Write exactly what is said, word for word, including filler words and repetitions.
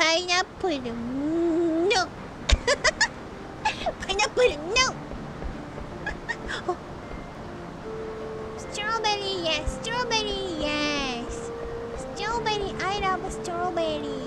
Pineapple, no. Pineapple, no. Oh. Strawberry, yes. Strawberry, yes. Strawberry, I love strawberry.